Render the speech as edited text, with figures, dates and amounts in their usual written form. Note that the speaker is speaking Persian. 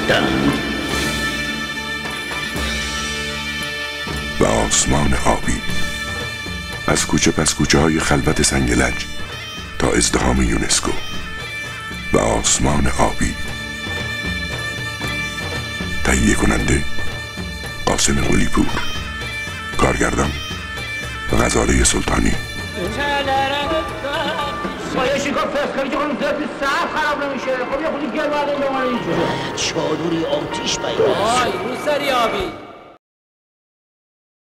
گرفتند. و آسمان آبی، از کوچه پس کوچه های خلوت سنگلج تا ازدحام یونسکو. و آسمان آبی. تهیه کننده قاسم قلی‌پور، کارگردان غزاله سلطانی. سایه شکار فسکاری که خونم زیاد توی سرف خراب نمیشه. خب یه خودی گل برده این بمانه اینجا. چادری آتیش باید. آی روسری آبی